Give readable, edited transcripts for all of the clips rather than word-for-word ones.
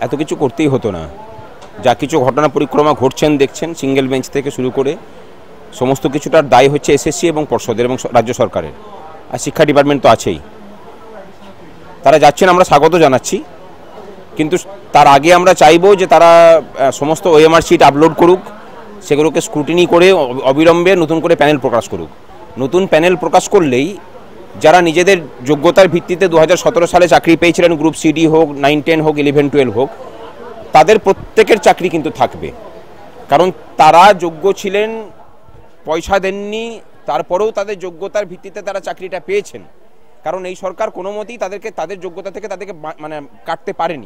এত কিছু করতেই হতো না। যা কিছু ঘটনা পরিক্রমা ঘটছেন দেখছেন, সিঙ্গেল বেঞ্চ থেকে শুরু করে সমস্ত কিছুটার দায় হচ্ছে এসএসসি এবং পর্ষদের এবং রাজ্য সরকারের, আর শিক্ষা ডিপার্টমেন্ট তো আছেই। তারা যাচ্ছেন, আমরা স্বাগত জানাচ্ছি, কিন্তু তার আগে আমরা চাইবো যে তারা সমস্ত ওএমআর শিট আপলোড করুক, সেগুলোকে স্ক্রুটিনি করে অবিলম্বে নতুন করে প্যানেল প্রকাশ করুক। নতুন প্যানেল প্রকাশ করলেই যারা নিজেদের যোগ্যতার ভিত্তিতে 2017 সালে চাকরি পেয়েছিলেন, গ্রুপ সিডি হোক, 9, 10 হোক, 11, 12 হোক, তাদের প্রত্যেকের চাকরি কিন্তু থাকবে। কারণ তারা যোগ্য ছিলেন, পয়সা দেননি, তারপরেও তাদের যোগ্যতার ভিত্তিতে তারা চাকরিটা পেয়েছেন। কারণ এই সরকার কোনো মতেই তাদেরকে তাদের যোগ্যতা থেকে তাদেরকে মানে কাটতে পারেনি।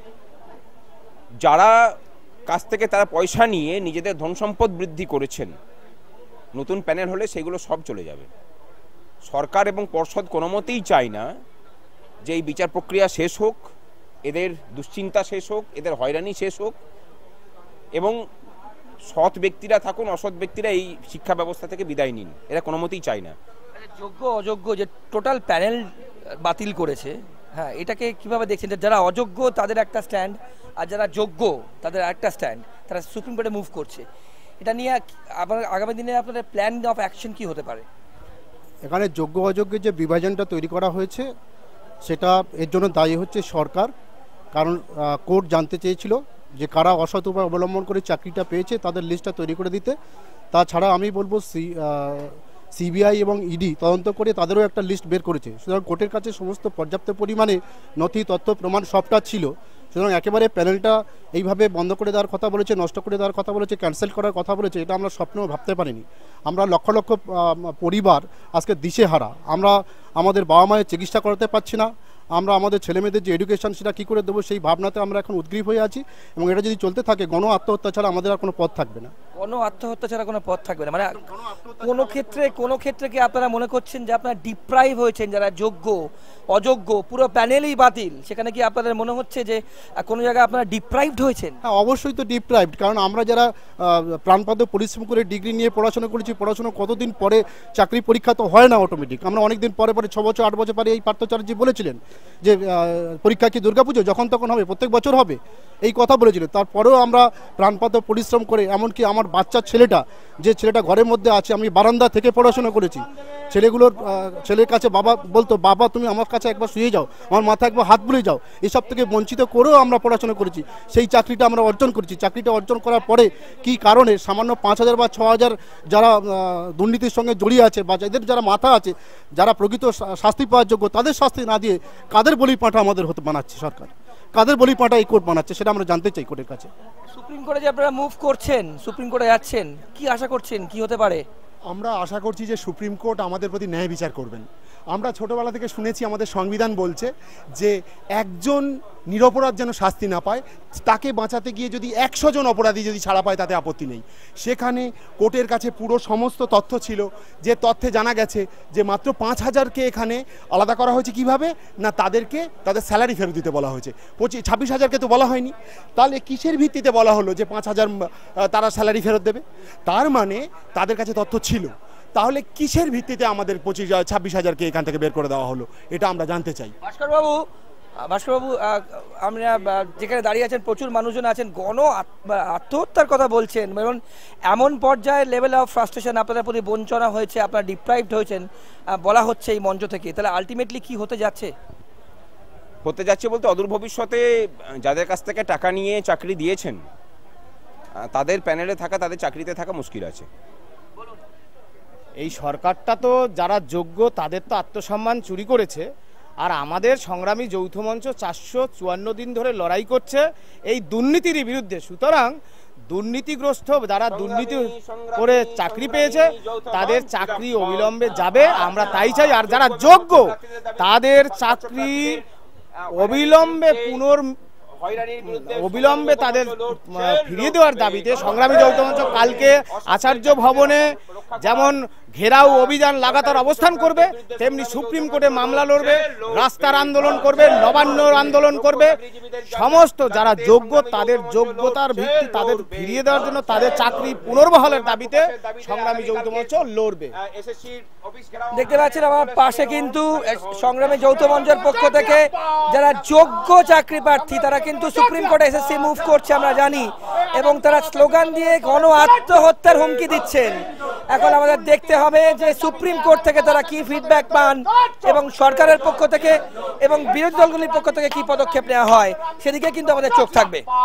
যারা কাছ থেকে তারা পয়সা নিয়ে নিজেদের ধন সম্পদ বৃদ্ধি করেছেন, নতুন প্যানেল হলে সেগুলো সব চলে যাবে। সরকার এবং পর্ষদ কোনো মতেই চায় না যে এই বিচার প্রক্রিয়া শেষ হোক, এদের দুশ্চিন্তা শেষ হোক, এদের হয়রানি শেষ হোক, এবং সৎ ব্যক্তিরা থাকুন, অসৎ ব্যক্তিরা এই শিক্ষা ব্যবস্থা থেকে বিদায় নিন, এরা কোনো মতেই চায় না। যোগ্য অযোগ্য যে টোটাল প্যানেল বাতিল করেছে, হ্যাঁ, এটাকে কিভাবে দেখছেন? যারা অযোগ্য তাদের একটা স্ট্যান্ড, আর যারা যোগ্য তাদের একটা স্ট্যান্ড, তারা সুপ্রিম কোর্টে মুভ করছে। এটা নিয়ে আপনার আগামী দিনে আপনাদের প্ল্যান অফ অ্যাকশন কি হতে পারে? এখানে যোগ্য অযোগ্যের যে বিভাজনটা তৈরি করা হয়েছে, সেটা এর জন্য দায়ী হচ্ছে সরকার। কারণ কোর্ট জানতে চেয়েছিল যে কারা অসৎ উপায় অবলম্বন করে চাকরিটা পেয়েছে, তাদের লিস্টটা তৈরি করে দিতে। তাছাড়া আমি বলবো সিবিআই এবং ইডি তদন্ত করে তাদেরও একটা লিস্ট বের করেছে। সুতরাং কোর্টের কাছে সমস্ত পর্যাপ্ত পরিমাণে নথি, তথ্য, প্রমাণ সবটা ছিল। সুতরাং একেবারে প্যানেলটা এইভাবে বন্ধ করে দেওয়ার কথা বলেছে, নষ্ট করে দেওয়ার কথা বলেছে, ক্যান্সেল করার কথা বলেছে, এটা আমরা স্বপ্নেও ভাবতে পারিনি। আমরা লক্ষ লক্ষ পরিবার আজকে দিশেহারা। আমরা আমাদের বাবা মায়ের চিকিৎসা করাতে পারছি না, আমরা আমাদের ছেলেমেয়েদের যে এডুকেশন সেটা কী করে দেবো সেই ভাবনাতে আমরা এখন উদ্গ্রীব হয়ে আছি। এবং এটা যদি চলতে থাকে, গণ আত্মহত্যা ছাড়া আমাদের আর কোনো পথ থাকবে না। গণ আত্মহত্যা ছাড়া কোনো পথ থাকবে না মানে কোনো ক্ষেত্রে কি আপনারা মনে করছেন যে আপনারা ডিপ্রাইভ হয়েছেন, যারা যোগ্য অযোগ্য পুরো প্যানেলই বাতিল, সেখানে কি আপনাদের মনে হচ্ছে যে কোনো জায়গায় আপনারা ডিপ্রাইভড হয়েছেন? হ্যাঁ, অবশ্যই তো ডিপ্রাইভড। কারণ আমরা যারা প্রাণপাত পরিশ্রম করে ডিগ্রি নিয়ে পড়াশোনা করেছি, পড়াশোনা কতদিন পরে চাকরি পরীক্ষা তো হয় না অটোমেটিক। আমরা অনেক দিন পরে 6 বছর 8 বছর পরে, এই পার্থ চ্যাটার্জি বলেছিলেন যে পরীক্ষা কি দুর্গাপুজো যখন তখন হবে, প্রত্যেক বছর হবে, এই কথা বলেছিলেন। তারপরেও আমরা প্রাণপাত পরিশ্রম করে, এমনকি আমার বাচ্চার ছেলেটা ঘরের মধ্যে আছে, আমি বারান্দা থেকে পড়াশোনা করেছি। ছেলের কাছে বাবা বলতো, বাবা তুমি আমার কাছে একবার শুয়ে যাও, আমার মাথা একবার হাত বুলিয়ে যাও, এসব থেকে বঞ্চিত করেও আমরা পড়াশোনা করেছি। সেই চাকরিটা আমরা অর্জন করেছি। চাকরিটা অর্জন করার পরে কি কারণে সামান্য 5,000 বা 6,000 যারা দুর্নীতির সঙ্গে জড়িয়ে আছে, বা যাদের যারা মাথা আছে, যারা প্রকৃত শাস্তি পাওয়ার যোগ্য, তাদের শাস্তি না দিয়ে কাদের বলি পাঁঠা আমাদের হতে বানাচ্ছে সরকার, কাদের বলি পাঁঠা এই কোর্ট বানাচ্ছে, সেটা আমরা জানতে চাই কোর্টের কাছে। সুপ্রিম কোর্টে যে আপনারা মুভ করছেন, সুপ্রিম কোর্টে যাচ্ছেন, কি আশা করছেন কি হতে পারে? আমরা আশা করছি যে সুপ্রিম কোর্ট আমাদের প্রতি ন্যায় বিচার করবেন। আমরা ছোটোবেলা থেকে শুনেছি, আমাদের সংবিধান বলছে যে একজন নিরপরাধ যেন শাস্তি না পায়, তাকে বাঁচাতে গিয়ে যদি 100 জন অপরাধী যদি ছাড়া পায় তাতে আপত্তি নেই। সেখানে কোর্টের কাছে পুরো সমস্ত তথ্য ছিল, যে তথ্যে জানা গেছে যে মাত্র 5,000কে এখানে আলাদা করা হয়েছে। কিভাবে না, তাদেরকে তাদের স্যালারি ফেরত দিতে বলা হয়েছে। 26,000কে তো বলা হয়নি। তাহলে কিসের ভিত্তিতে বলা হলো যে 5,000 তারা স্যালারি ফেরত দেবে? তার মানে তাদের কাছে তথ্য ছিল। তাহলে কিসের ভিত্তিতে আমাদের 26,000কে এখান থেকে বের করে দেওয়া হলো, এটা আমরা জানতে চাই। ভাস্করবাবু, আমরা যেখানে দাঁড়িয়ে আছেন প্রচুর মানুষজন আছেন, গণ আত্মহত্যার কথা বলছেন, এবং এমন পর্যায়ে লেভেল অফ ফ্রাস্ট্রেশন আপনাদের প্রতি বঞ্চনা হয়েছে, আপনারা ডিপ্রাইভড হয়েছেন বলা হচ্ছে এই মঞ্চ থেকে। তাহলে আলটিমেটলি কি হতে যাচ্ছে বলতে, অদূর ভবিষ্যতে যাদের কাছ থেকে টাকা নিয়ে চাকরি দিয়েছেন তাদের প্যানেলে থাকা, তাদের চাকরিতে থাকা মুশকিল আছে। এই সরকারটা তো যারা যোগ্য তাদের তো আত্মসম্মান চুরি করেছে, আর আমাদের সংগ্রামী যৌথ মঞ্চ 454 দিন ধরে লড়াই করছে এই দুর্নীতির বিরুদ্ধে। সুতরাং দুর্নীতিগ্রস্ত যারা দুর্নীতি করে চাকরি পেয়েছে তাদের চাকরি অবিলম্বে যাবে, আমরা তাই চাই। আর যারা যোগ্য তাদের চাকরি অবিলম্বে তাদের ফিরিয়ে দেওয়ার দাবিতে সংগ্রামী যৌথ মঞ্চ কালকে আচার্য ভবনে যেমন ঘেরাও অভিযান লাগাতার অবস্থান করবে, তেমনি সুপ্রিম কোর্টে মামলা লড়বে, রাস্তার আন্দোলন করবে, নবান্ন আন্দোলন করবে। সমস্ত যারা যোগ্য তাদের যোগ্যতার ভিত্তি তাদের ফিরিয়ে দেওয়ার জন্য, তাদের চাকরি পুনর্বহালের দাবিতে সংগ্রামী যৌথ মঞ্চ লড়বে। দেখতে পাচ্ছেন আমার পাশে কিন্তু সংগ্রামী যৌথ মঞ্চের পক্ষ থেকে যারা যোগ্য চাকরি প্রার্থী তারা কিন্তু সুপ্রিম কোর্টে এসএসসি মুভ করছে আমরা জানি, এবং তারা স্লোগান দিয়ে গণ আত্মহত্যার হুমকি দিচ্ছেন। এখন আমাদের দেখতে হবে যে সুপ্রিম কোর্ট থেকে তারা কি ফিডব্যাক পান এবং সরকারের পক্ষ থেকে এবং বিরোধী দলগুলির পক্ষ থেকে কি পদক্ষেপ নেওয়া হয়, সেদিকে কিন্তু আমাদের চোখ থাকবে।